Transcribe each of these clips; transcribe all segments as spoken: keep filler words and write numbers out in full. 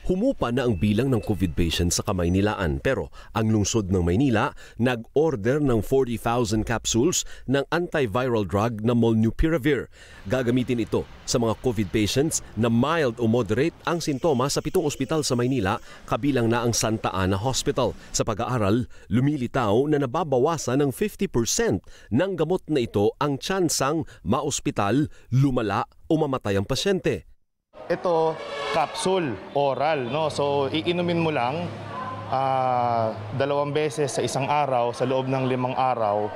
Humupa na ang bilang ng COVID patients sa Kamaynilaan pero ang lungsod ng Maynila nag-order ng forty thousand capsules ng antiviral drug na Molnupiravir. Gagamitin ito sa mga COVID patients na mild o moderate ang sintomas sa pitong ospital sa Maynila, kabilang na ang Santa Ana Hospital. Sa pag-aaral, lumilitaw na nababawasan ng fifty percent ng gamot na ito ang tsansang maospital, lumala o mamatay ang pasyente. Ito, capsule, oral, no? So, iinumin mo lang uh, dalawang beses sa isang araw, sa loob ng limang araw.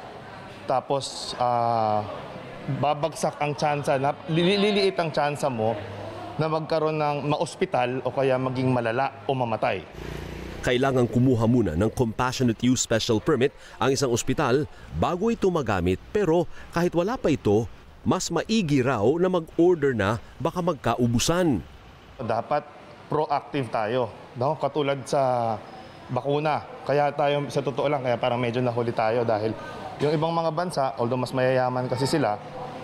Tapos, uh, babagsak ang tsansa, na, liliit ang tsansa mo na magkaroon ng maospital o kaya maging malala o mamatay. Kailangang kumuha muna ng Compassionate Use Special Permit ang isang ospital bago ito magamit, pero kahit wala pa ito, mas maigi raw na mag-order na baka magkaubusan. Dapat proactive tayo, no? Katulad sa bakuna. Kaya tayo, sa totoo lang, kaya parang medyo nahuli tayo dahil yung ibang mga bansa, although mas mayayaman kasi sila,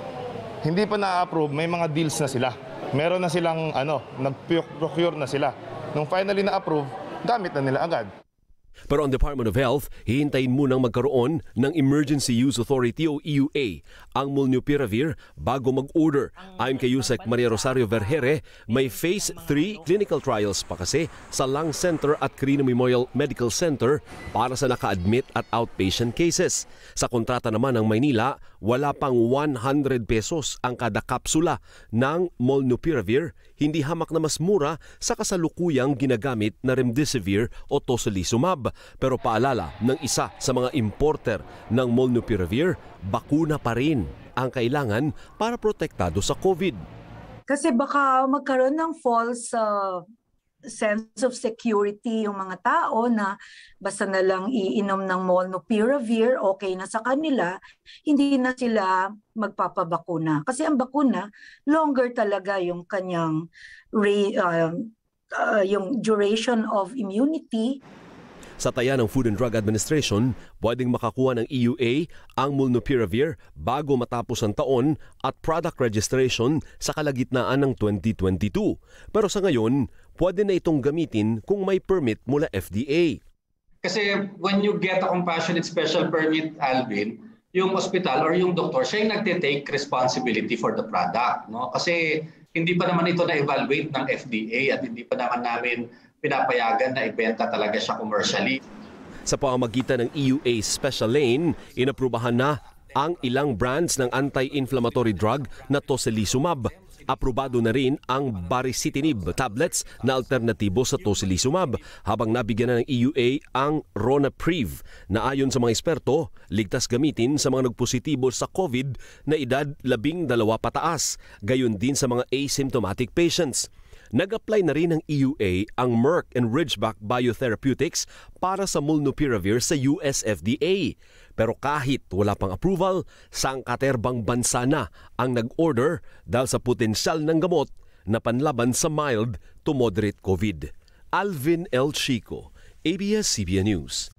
hindi pa na-approve, may mga deals na sila. Meron na silang, ano, nag-procure na sila. Nung finally na-approve, gamit na nila agad. Pero ang Department of Health, hihintayin munang magkaroon ng Emergency Use Authority o E U A ang Molnupiravir bago mag-order. Ayon kay Yusek Maria Rosario Vergere, may Phase three clinical trials pa kasi sa Lung Center at Quirino Memorial Medical Center para sa naka-admit at outpatient cases. Sa kontrata naman ng Maynila, wala pang one hundred pesos ang kada kapsula ng Molnupiravir, hindi hamak na mas mura sa kasalukuyang ginagamit na Remdesivir o Tocilizumab. Pero paalala ng isa sa mga importer ng Molnupiravir, bakuna pa rin ang kailangan para protektado sa COVID. Kasi baka magkaroon ng false uh, sense of security yung mga tao na basta na lang iinom ng Molnupiravir, okay na sa kanila, hindi na sila magpapabakuna. Kasi ang bakuna, longer talaga yung kanyang uh, uh, yung duration of immunity. Sa taya ng Food and Drug Administration, pwedeng makakuha ng E U A ang Molnupiravir bago matapos ang taon at product registration sa kalagitnaan ng twenty twenty-two. Pero sa ngayon, pwede na itong gamitin kung may permit mula F D A. Kasi when you get a compassionate special permit, Alvin, yung hospital or yung doktor, siya yung nagte-take responsibility for the product. No? Kasi hindi pa naman ito na-evaluate ng F D A at hindi pa naman namin pinapayagan na ibenta talaga siya commercially. Sa pamamagitan ng E U A Special Lane, inaprubahan na ang ilang brands ng anti-inflammatory drug na Tocilizumab. Aprobado na rin ang Baricitinib tablets na alternatibo sa Tocilizumab, habang nabigyan na ng E U A ang Ronapriv na ayon sa mga eksperto, ligtas gamitin sa mga nagpositibo sa COVID na edad labing dalawa pataas, gayon din sa mga asymptomatic patients. Nag-apply na rin ng E U A ang Merck and Ridgeback Biotherapeutics para sa Molnupiravir sa U S F D A. Pero kahit wala pang approval, sangkaterbang bansa na ang nag-order dahil sa potensyal ng gamot na panlaban sa mild to moderate COVID. Alvin L. Chico, A B S C B N News.